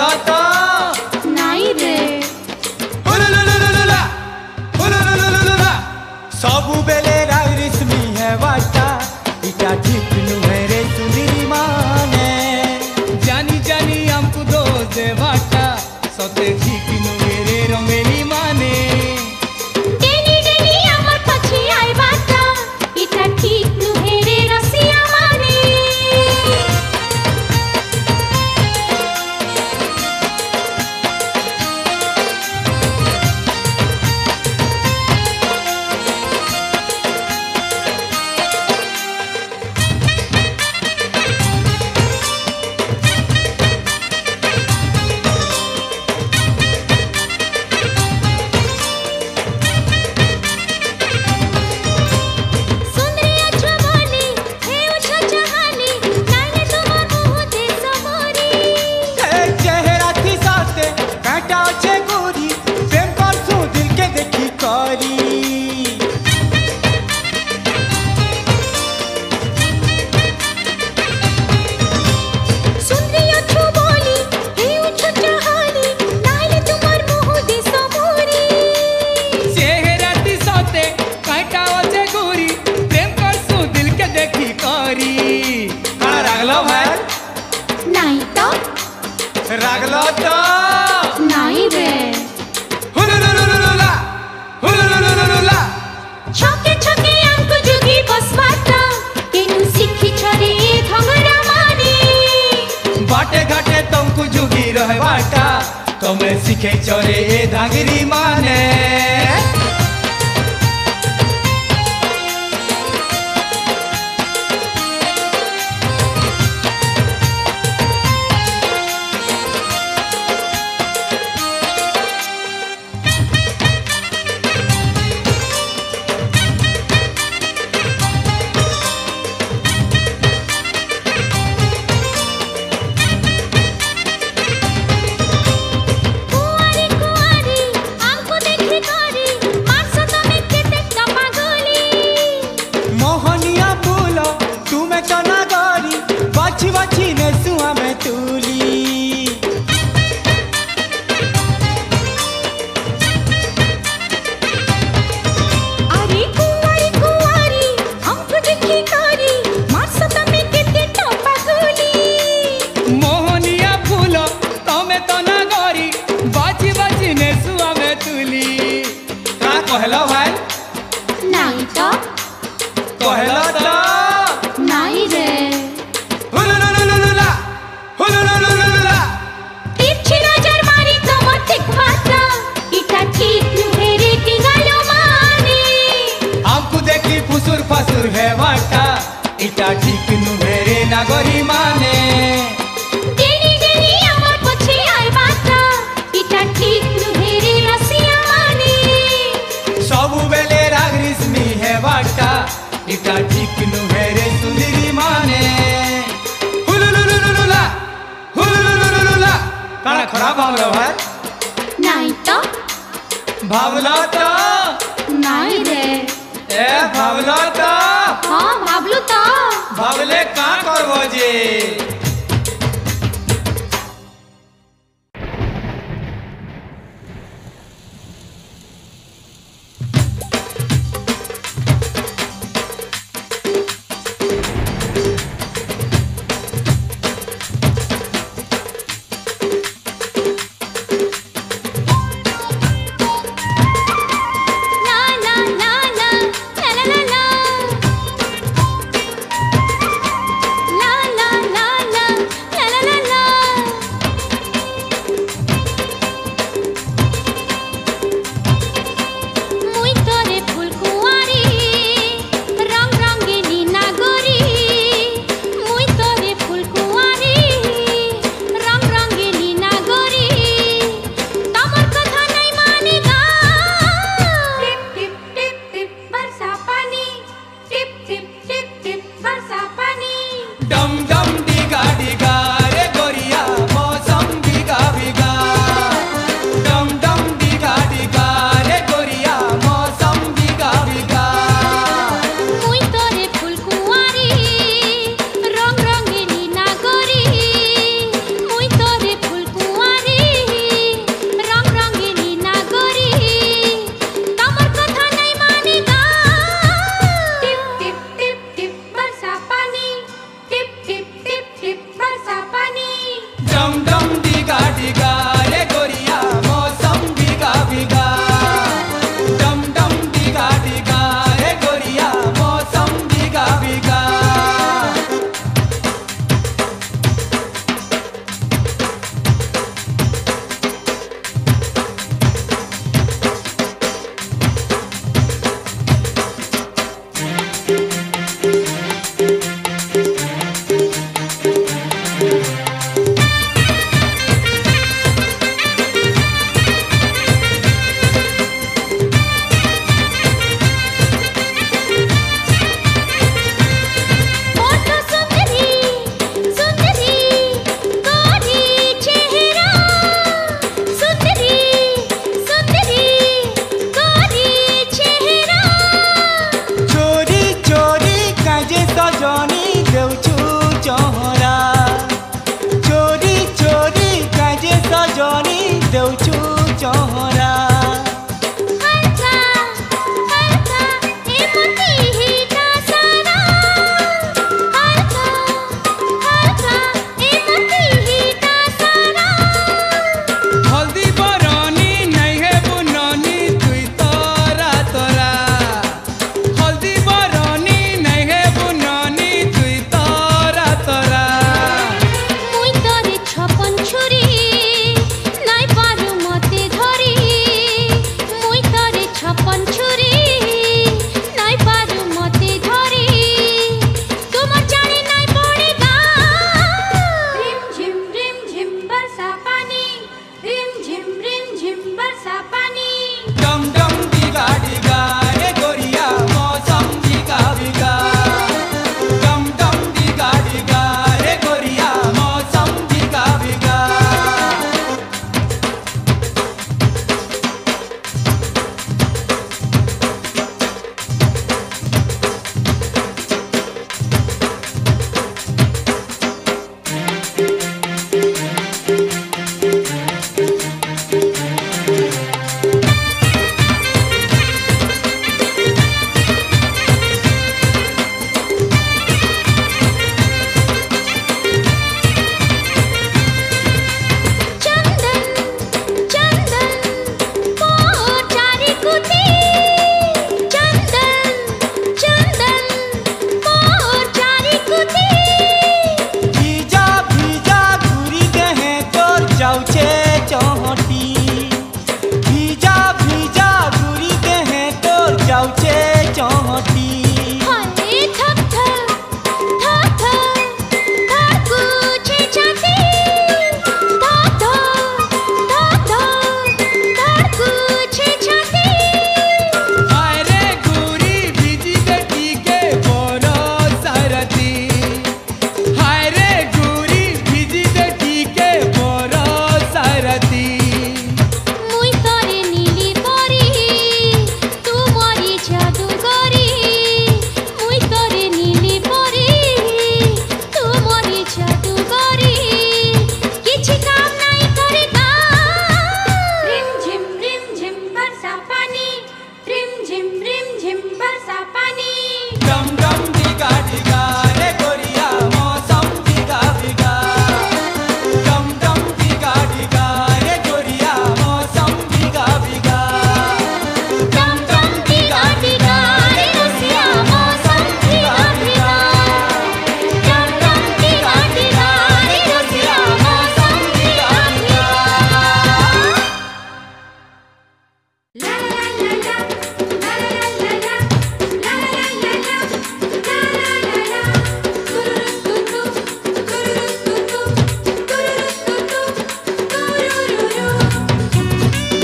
भावला तो नाई रे सबु बेले राइरिस्मी है वाटा इटा ठीक नुहे रे सुंदरी माने जानी जानी हमको दो दे वाटा सते ठीक नुहे रे रंगेली माने डेनी डेनी अमर पछी आई बाटा इटा ठीक नुहे रे रसिया माने रागलो तो नाई रे छके छके हमको जुगी बसवाटा केनु सिखी छरे धंगरा माने बाटे घाटे तुमको जुगी रहे बाटा तुम्हें सीखे चोरे धांगरी माने कहलो भाई नाई तो कहलो तो नाई रे तिरछी नजर मारी तो मत भाटा इटा ठीक नुहे रे टिंगालो माने हमको देखी फुसुर फसुर है वाटा इटा ठीक नुहे रे नागरी माने डेनी डेनी अमर पछे आई बाटा इटा ठीक नुहे रे रसिया माने सबु बेले रागरिस्मी है वाटा इटा ठीक नुहे रे सुंदरी माने काना खराब भावलो भाई नाई तो भावलो तो नाई रे ए भावलो तो हाँ भावलू तो भावले का करबो जे ला ला ला ला ला ला ला ला जाऊचे चौहटी हाय थक थक थक थक धड़कुचे छाती धक धक धक धक धड़कुचे छाती हाय रे गोरी भिजी गटी के बरो सारथी हाय रे गोरी भिजी गटी के बरो सारथी मुई तोरे नीली परी तू मोरी जादूगरी मुई तोरे नीली परी तू मोरी जादूगरी किछि काम नहीं करे गा रिम झिम बरसा पानी रिम झिम बरसा पानी डम डम डिगा डिगा रे गोरिया मौसम डिगा डिगा डम डम डिगा डिगा रे गोरिया मौसम डिगा डिगा डम डम डिगा डिगा रे रसिया मौसम डिगा डिगा डम डम डिगा डिगा रे रसिया मौसम डिगा डिगा ला ला ला ला ला ला ला ला ला ला ला ला तुरुरुतुतु तुरुरुतुतु तुरुरुतुतु तुरुरुरु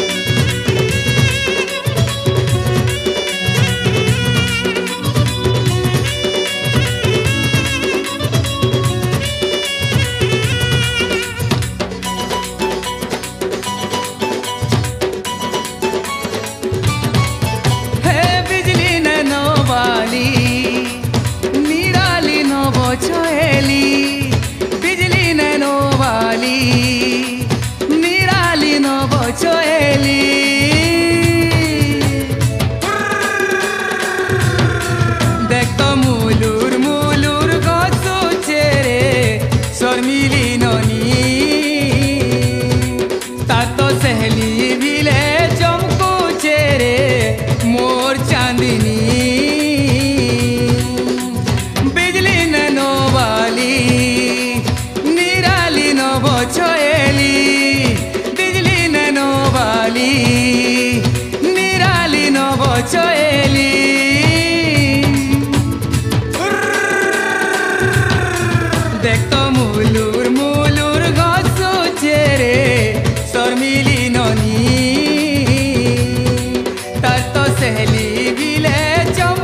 हे बिजली नैनो वाली निराली नो बोछेली बिजली नैनो वाली निराली नो बोछेली देख तो मुलुर मुलुर गछुचे रे शर्मिली ननी तार तो सहेली भिले चमकुचे रे मोर चांदनी बिजली नैनो वाली निराली नो बोछेली बिजली नैनो वाली निराली नो बोछेली देख तो मुलुर मुलुर गछुचे रे शर्मिली ननी तार तो सहेली भिले चम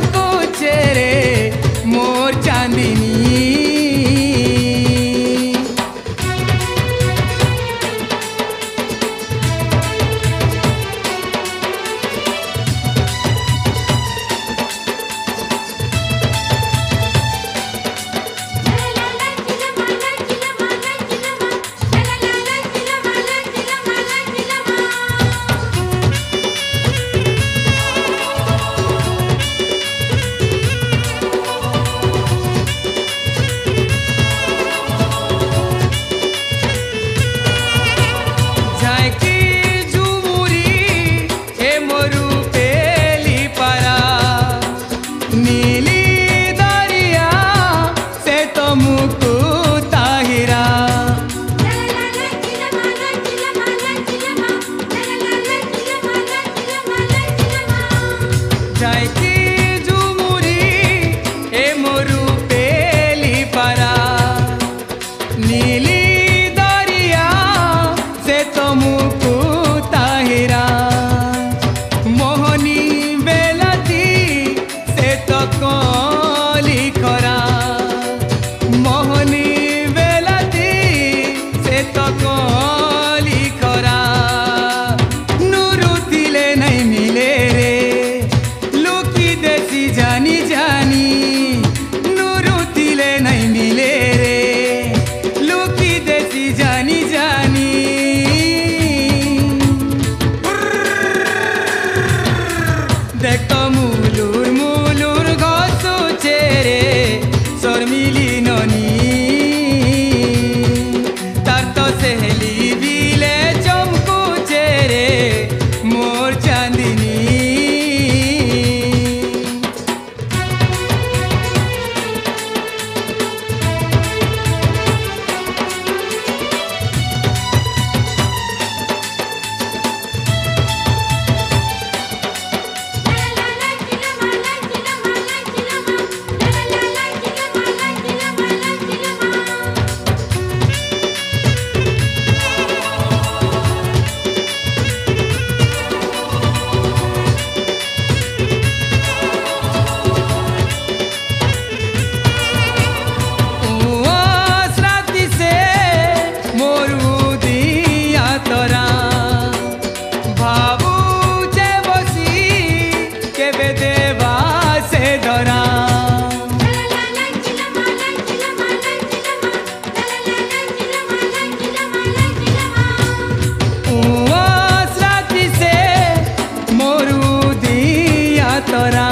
देवा से धरा राति से मोरू दिया तोरा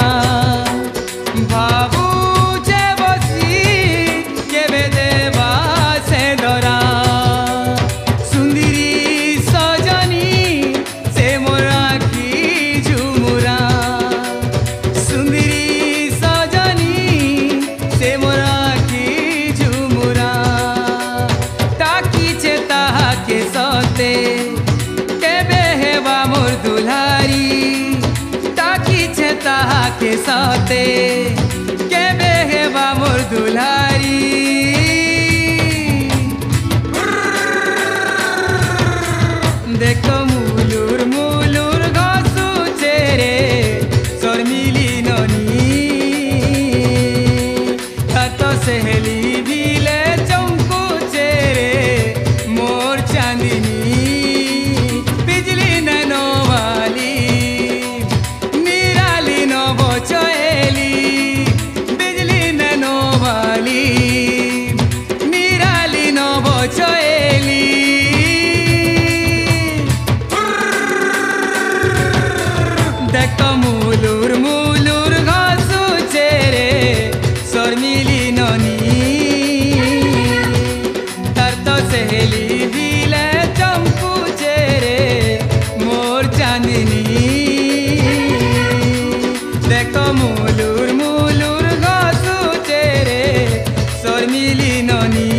बाबू जे बसी केवे देवा से धरा सुंदरी सजनी से मोरा की झुमुरा सुंदरी सजनी से मोरा की झुमुरा ताकी चेता के सते केबे हेवा मोर दुल्हारी ताकी चेता के सते केबे हेवा मोर दुल्हारी देखो मुलुर मुलुर घसु चेरे सोर मिली ननी तो सहेली भिले चौंकू चेरे मोर चांदनी बिजली नैनो वाली निराली नो बोचेली बिजली नैनो वाली निराली नो बोचेली देखो मुलुर मुलुर घसु चेरे सोर मिली ननी तार तो सहेली भिले चंपू चेरे मोर चांदनी देखो मुलुर मुलुर घसु चेरे सोर मिली ननी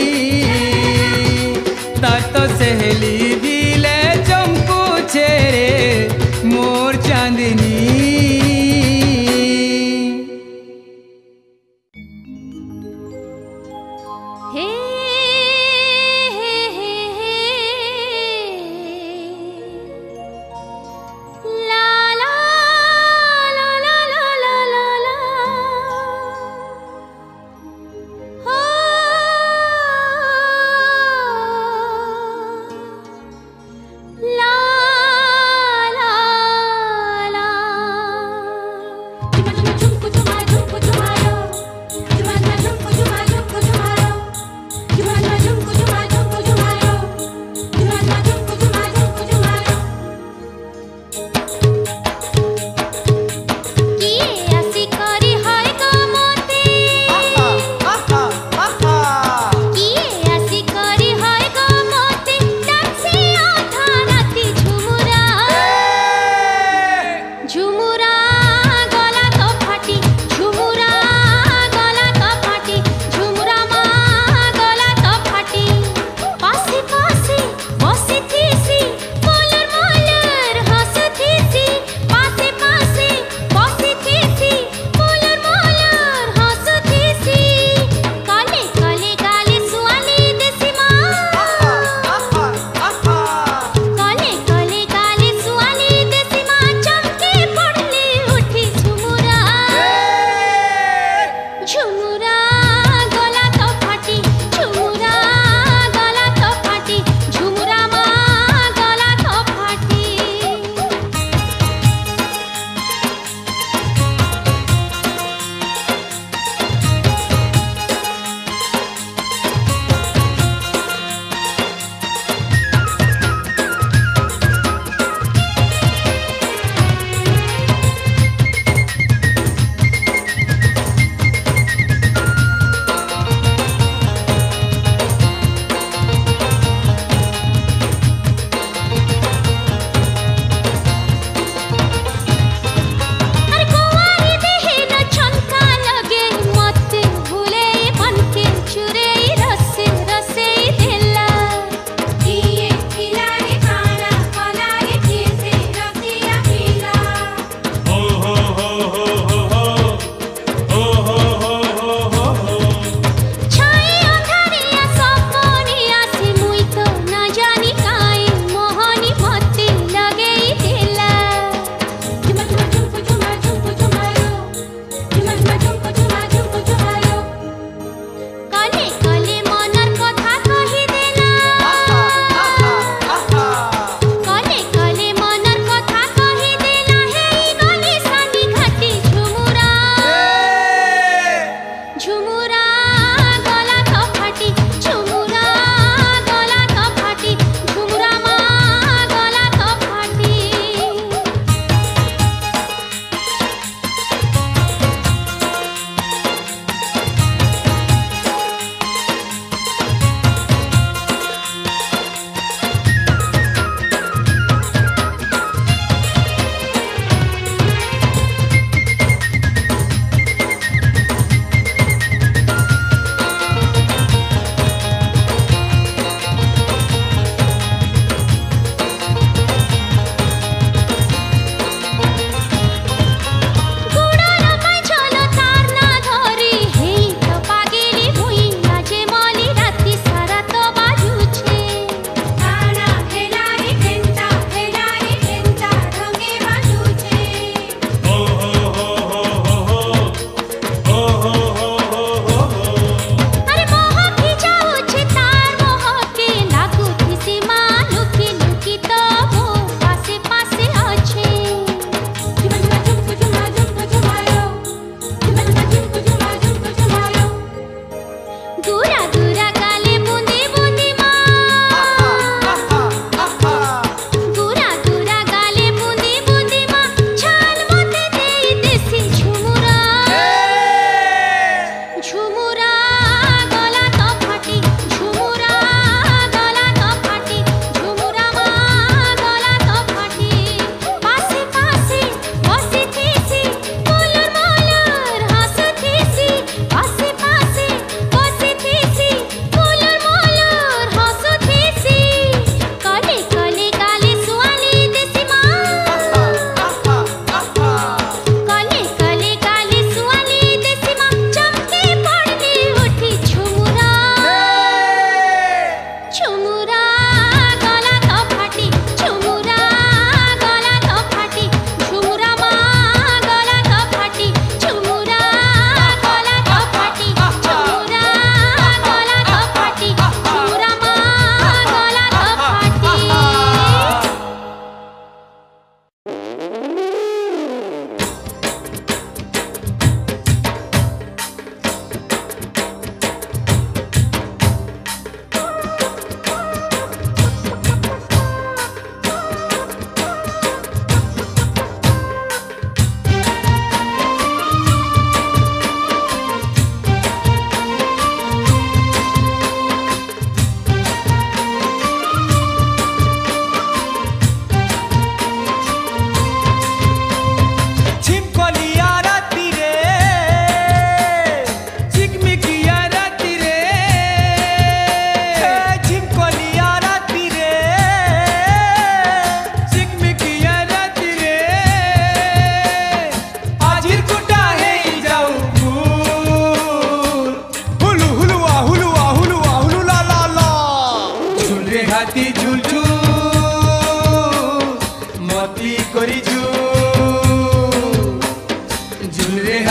तार तो सहेली भिले चंपू चेरे मोर चांदनी हे ला ला ला ला ला ला ला ला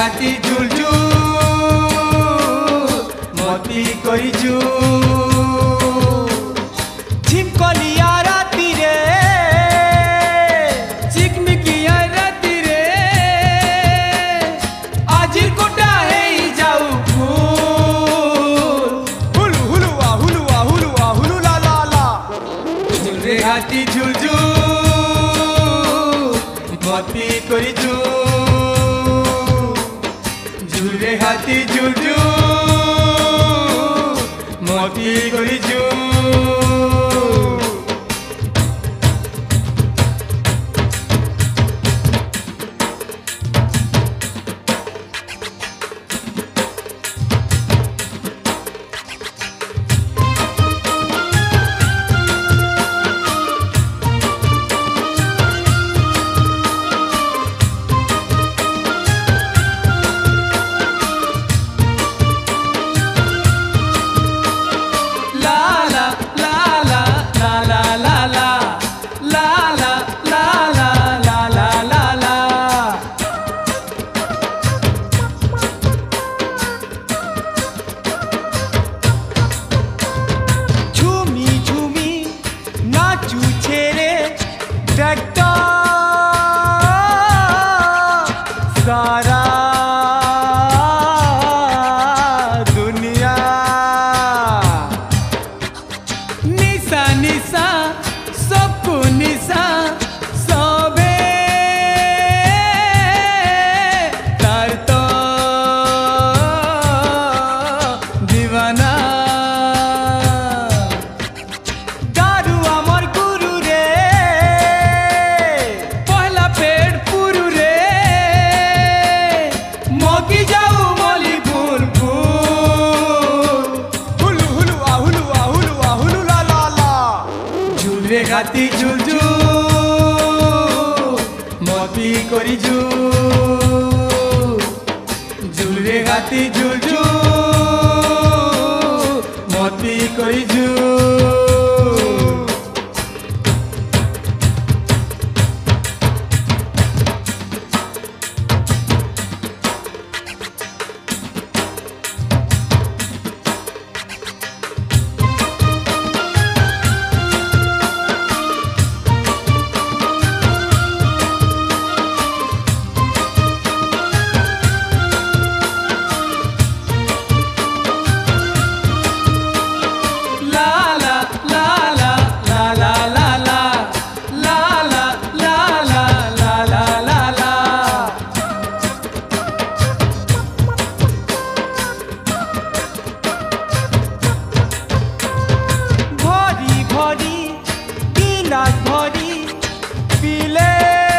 হাতি ঝুলঝু মতি করিছু ঝিমকলিয়া রাতিরে চিকমিকিয়া রাতিরে আজির কোটা হেই যাও ফুল হুলু হুলু হুলু হুলু লা লা লা ঝুলরে হাতি ঝুলঝু মতি করিছু ঝুলরে হাতি ঝুলঝু মতি করিছু सारा दुनिया निशा निशा सबको निशा सबे तार तो दीवाना दारू आमर गुरु रे पहला पेड़ पुरु रे मगी जाऊ मली फूल फूल हुलु हुलु हुलु हुलु ला ला ला झुलरे हाती झुलझु मती करिझु झुलरे हाती झुलझु मती करिझु भरी पीले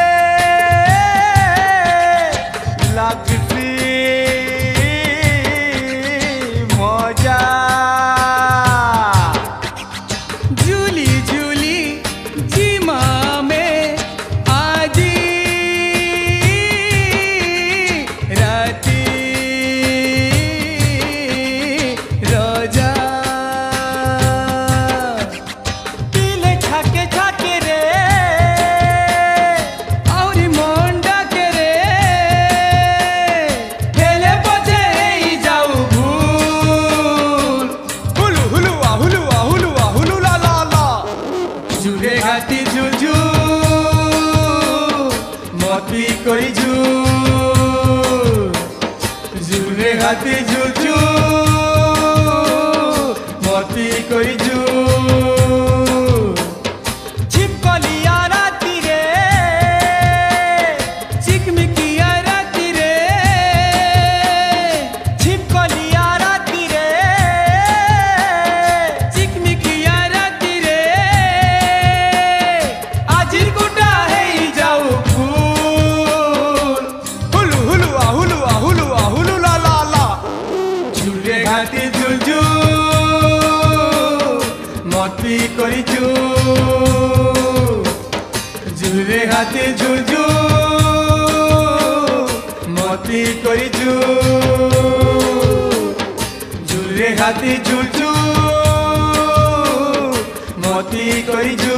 लगती मजा झूली झूली जीमा में आजी राती रोजा हाथी झुलझु मती करिझु झुलरे हाथी झुलझु मती करिझु छिपकलिया राती रे चिकमिकिया राती रे छिपकलिया राती रे चिकमिकिया राती रे আজির গোটা হেই যাও ফুল হুলু হুলু হুলু লা লা লা ঝুলরে হাতি ঝুলঝু মতি করিছু ঝুলরে হাতি ঝুলঝু মতি করিছু ঝুলরে হাতি ঝুলঝু মতি করিছু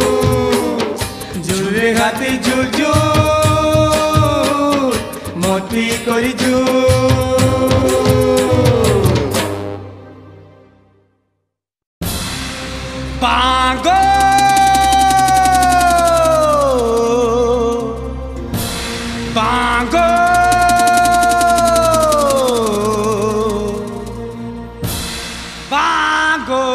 ঝুলরে হাতি ঝুলঝু মতি তুই করিছু পাগো পাগো পাগো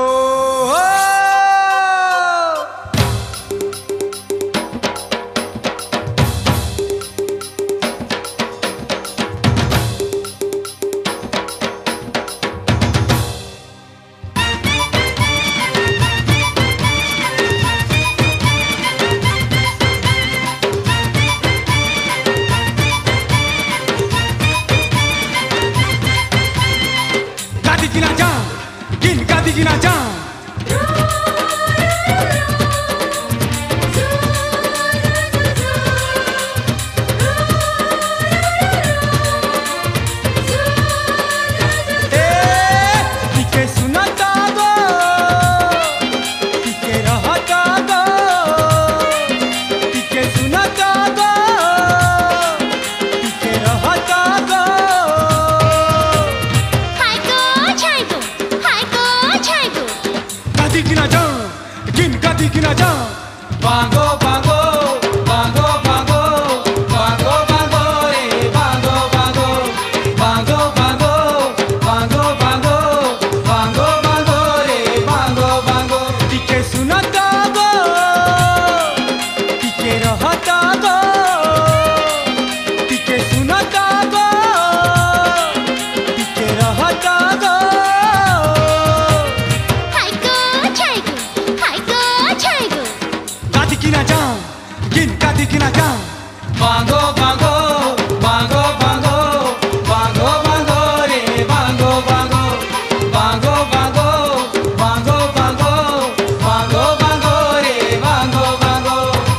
Gina Jam टिके सुनाता गो टिके रहता गो टिके सुनाता गो टिके रहता गो Gina Jam Bango bango bango bango bango bango re bango bango bango bango bango bango bango bango re bango bango टिके सुनाता गो टिके रहता गो टिके सुनाता गो टिके रहता गो Gina Jam, Gina Jam, Bango Bango, Bango Bango, Bango Bango re Bango Bango, Bango Bango, Bango Bango, Bango Bango re Bango Bango.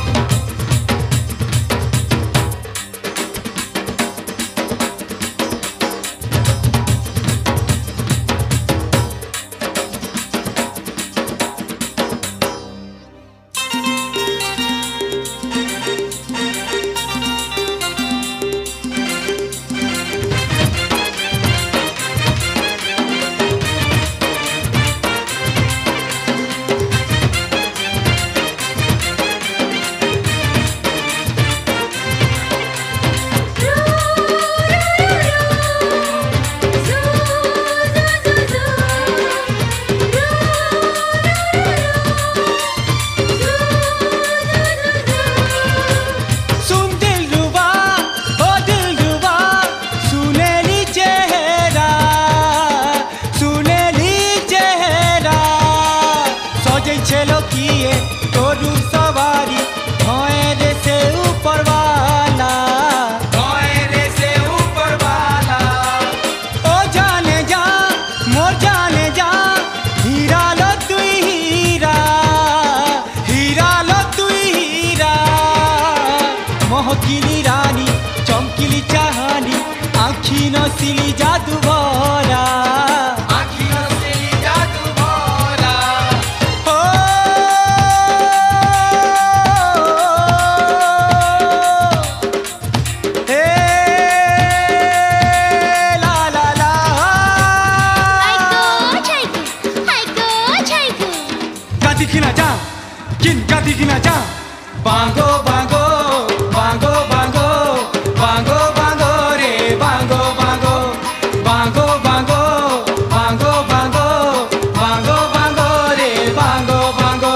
महकिली रानी चमकिली चाहानी आँखी नसिली जादू भरा आँखी नसिली जादू भरा हो हे ला ला ला गादी किना जा किन गादी किना जा Bango Bango Bango bango bango bango re bango bango bango bango bango bango bango bango re bango bango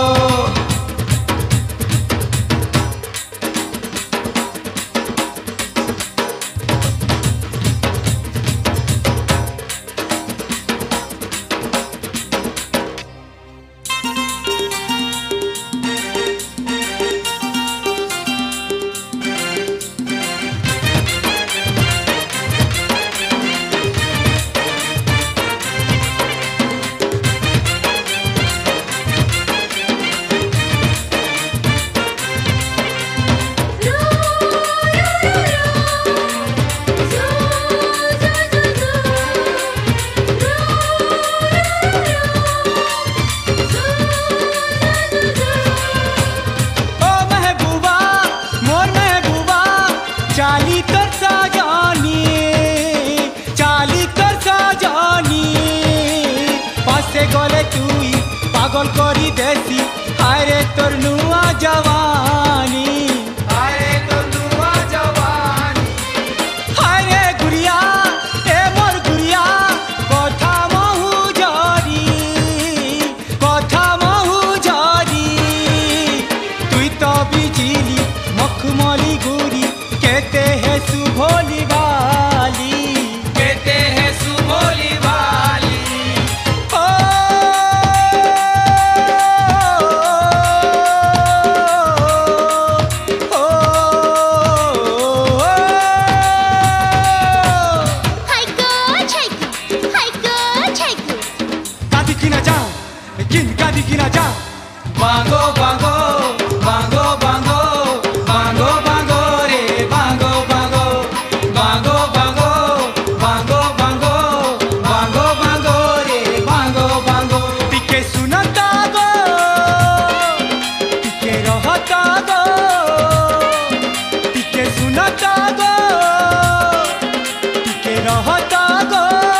चाली तर साजानी चाली तर साजानी पासे गले तुई पागल करी देसी हाय रे तोर नुआ जवानी हाय रे तोर नुआ जवानी हाय रे गुड़िया ए मोर गुड़िया कथा महू जरी तुई तो बिजली मखमली गुरी कहते हैं सुभोली वाली कहते हैं सुभोली वाली ओ हाय गो छैकू कादी किना जा किन कादी किना जा बांगो बांगो बांगो बांगो बांगो बांगो रे बांगो बांगो बांगो बांगो बांगो बांगो बांगो बांगो रे बांगो बांगो टिके सुनता गो टिके रहता गो टिके सुनता गो टिके रहता गो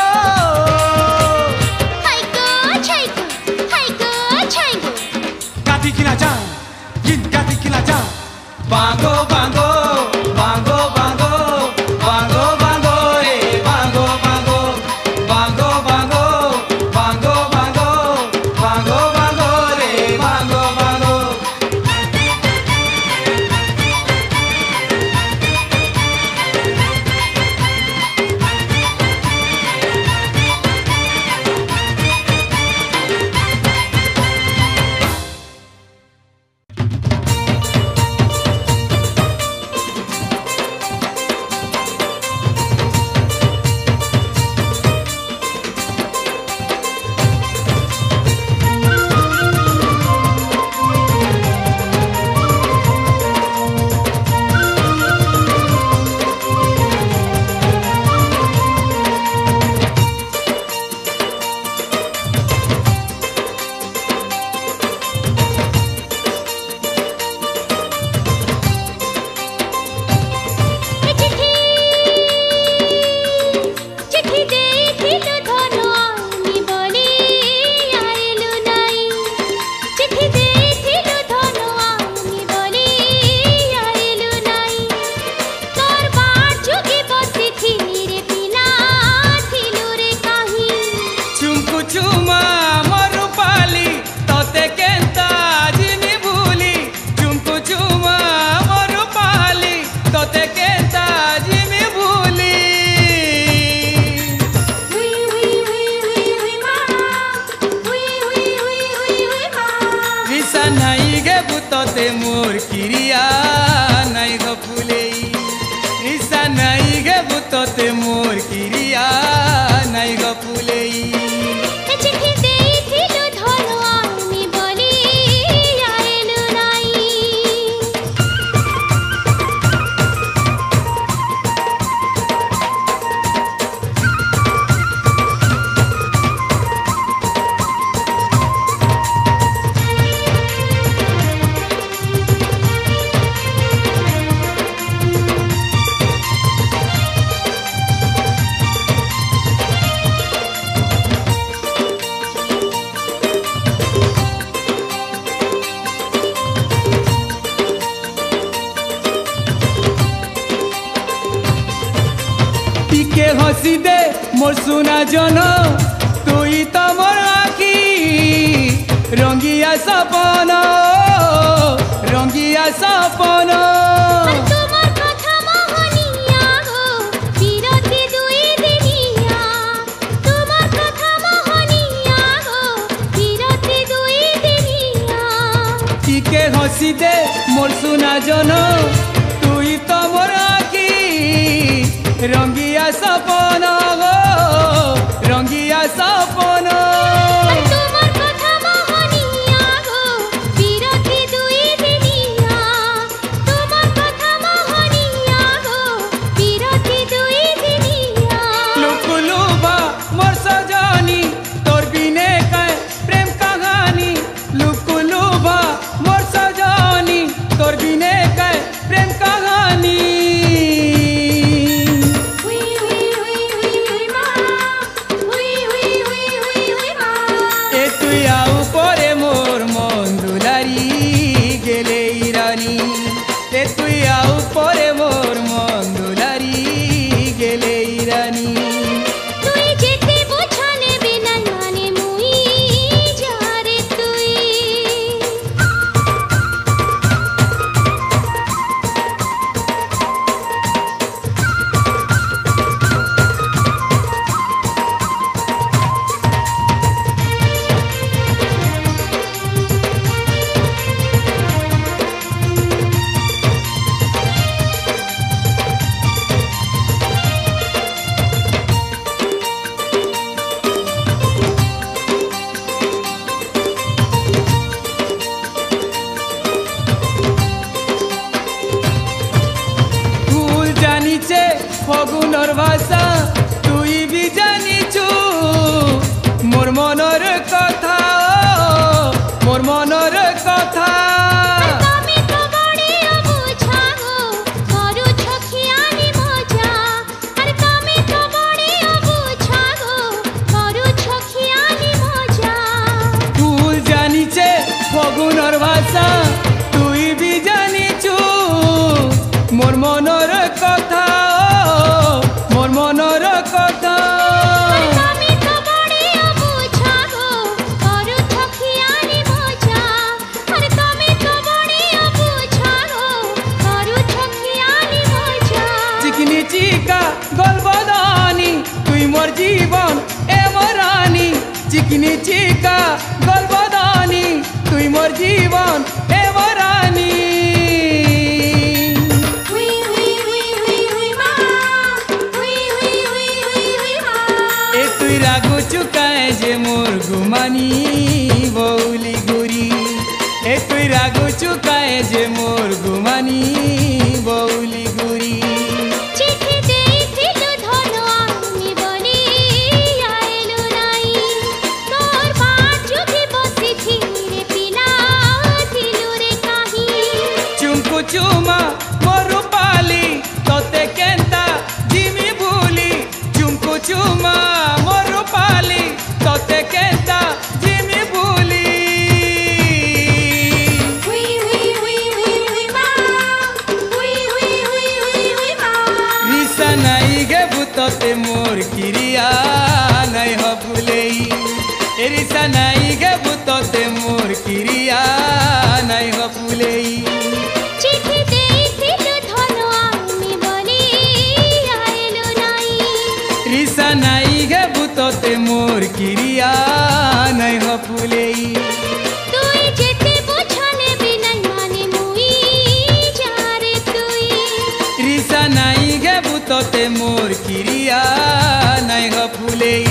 हाय गो छैकू कादी किना जा किन कादी किना जा बांगो बांगो बांगो बांगो बांगो बांगो रे बांगो बांगो बांगो बांगो बांगो बांगो बांगो बांगो रे बांगो बांगो चिट्ठी देथिलु धनु आनी बोली आइलु नाई चिट्ठी देथिलु धनु आनी बोली आइलु नाई तोर बाट जुगी बसी थिली रे पिला थिलु रे काही चुमकु चुमा मरु पाली तोते केंता जिमी भूली चुमकु चुमा मरु पाली तोते केंता जिमी भूली हुई हुई हुई हुई हुई मामा हुई मामा विसा नहीं गे बुतोते मोर किरिया नहीं गो फुलेई विसा नहीं गे बुतोते मोर किरिया नहीं गो फुलेई चिट्ठी देथिलु धनु आनी बोली आइलु नाई टिके हसी दे मोर सुना जन तुई तो मोर आखी रंगिया सपन रंगिया सपन তোমার কথা মোহনিয়া গো বিরতি দুই দিনিয়া তোমার কথা মোহনিয়া গো বিরতি দুই দিনিয়া टिके हसी दे मोर सुना जन तुई तो मोर आखी रंगिया सपन रंगिया सपन তোমার কথা মোহনিয়া গো বিরতি দুই দিনিয়া তোমার কথা মোহনিয়া গো বিরতি দুই দিনিয়া लुकुलुबा मोर सजानी तोर बिने कै प्रेम कहानी लुकुलुबा मोर सजानी तोर बिने कै प्रेम कहानी ফগুনর ভাষা তুই বি জানিছু মোর মনর কথা মোর মনর কথা তুমি তো বড়িও বুঝাগো করুছ খিয়ালি মজা আরে তুমি তো বড়িও বুঝাগো করুছ খিয়ালি মজা ফুল জানিছে ফগুনর ভাষা তুই বি জানিছু মোর মনর কথা মোর মনর কথা তুমি তো বড়িও বুঝাগো করুছ খিয়ালি মজা আরে তুমি তো বড়িও বুঝাগো করুছ খিয়ালি মজা চিকনি চিকা গলবদানি তুই মোর জীবন এ মরানি চিকনি চিকা গলবদানি তুই মোর জীবন এ মরানি হুই হুই হুই হুই হুই মা হুই হুই হুই হুই হুই মা এ তুই রাগু চুকায় যে মোর গুমানি বৌলি গুরি এ তুই রাগু চুকায় যে মোর গুমানি বৌলি গুরি চিঠি দেইছিলু ধন আমি বলি আইলু নাই তোর বাজুকি বসিছি রে পিলা দিলু রে কাহি চুমকু চুমা মরু পালি তোতে কেন্তা জিমি ভুলি চুমকু চুমা মরু পালি তোতে কেন্তা জিমি ভুলি হুই হুই হুই হুই হুই মা হুই হুই হুই হুই হুই মা রিসা নাই গে ভূততে মোর কিরিয়া নাই হবুলেই এ রিসা নাই গে ভূততে মোর কিরিয়া নাই হবুলেই চিঠি দেইছিলু ধন আমি বলি আইলু নাই রিসা নাই গে ভূততে মোর কিরিয়া নাই হবুলেই তুই যেতে বুঝানে বিনাই মানে মুই যারে তুই রিসা নাই গে ভূততে মোর কিরিয়া নাই হবুলেই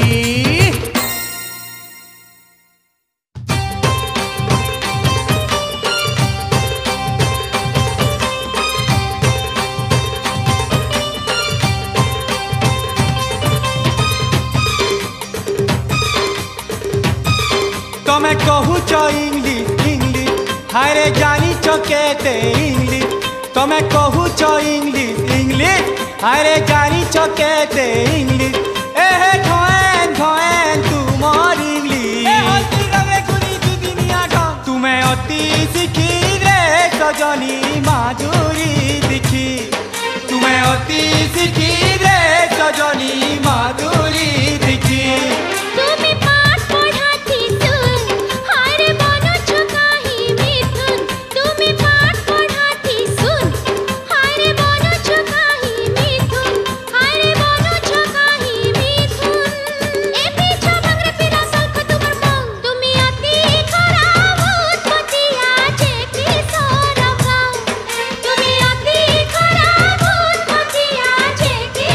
तमें कहूच इंग्लिश इंग्लिश हायरे जानिच केते इंग्लिश तमें कहूच इंग्लिश इंग्लिश हायरे जानिच केते इंग्लिश एहे ढोएन ढोएन तुमर इंग्लिश तुम्हें अति शिखी रे सजनी माधुरी दिखी तुम्हें अति शिखी रे सजनी माधुरी दिखी তুমি পাঠ পড়াতি শুন হারে বনছ কাহি মিথুন তুমি পাঠ পড়াতি শুন হারে বনছ কাহি মিথুন হারে বনছ কাহি মিথুন এ পিছা বাংরে পিরা সলখ তোমার মন তুমি অতি খারাপ উৎপত্তি আছে কিশোর গাও তুমি অতি খারাপ উৎপত্তি আছে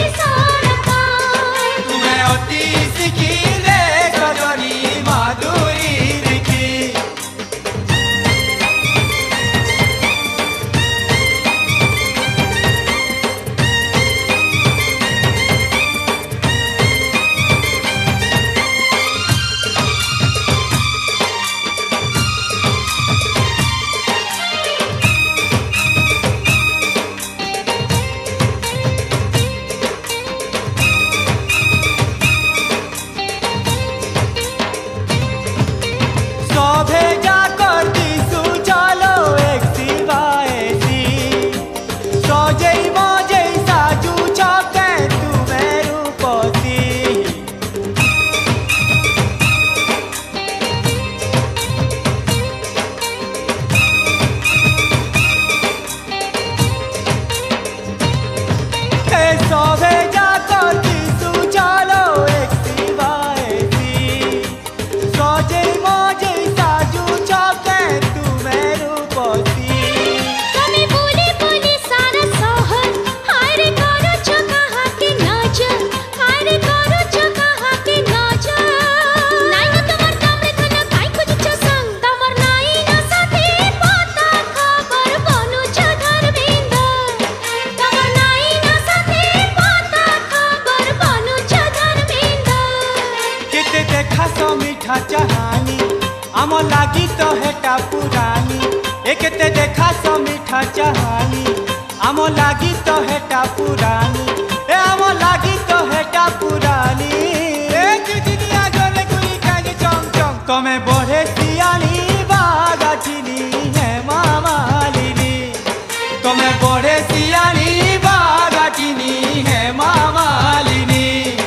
लागी तो हेटा पुरानी एकते देखा सो मीठा चाहानी आम लागी तो हेटा पुरानी ए आम लागी तो हेटा पुरानी ए जुजिनिया गले गुली कागे चम चम तमे बढ़े सियानी बागाठिनी है मामालिनी तमे बढ़े सियानी बागाठिनी है मामालिनी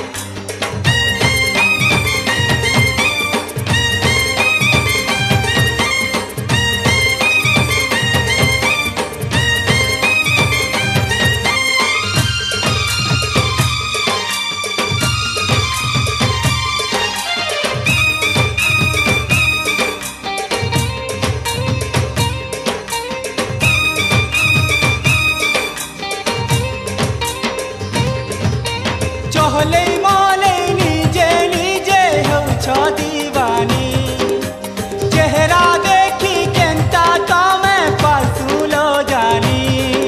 चहले मले निजे निजे हो दीवानी चेहरा देखी केंता तमे पासुलो जानी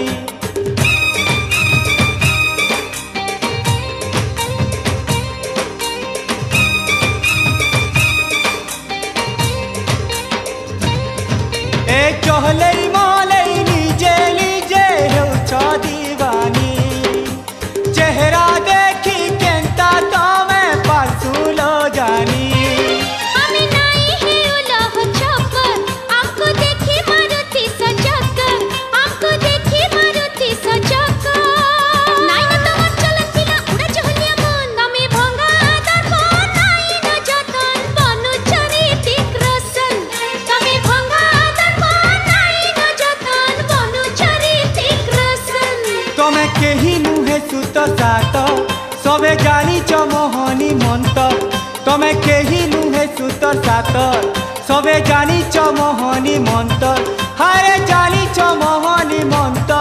ए चहले मले निजे निजे हो दीवानी चेहरा देखी केंता तमे पासुलो जानी हमें नहीं है उलह चक्कर आपको देखी मारुति सजक्कर आपको देखी मारुति सजक्कर नहीं न तो चलन पिला उड़ा चहलिया मन तमे भंगा दर्पण नहीं न जतन बनु चरितिक रसन तमे भंगा दर्पण नहीं न जतन बनु चरितिक रसन तमे केही नुहे सुत सात सबे जानी मोहनी मंत तमे केही नुहे सुत सात सबे जानी मोहनी मंत हारे जानी मोहनी मंत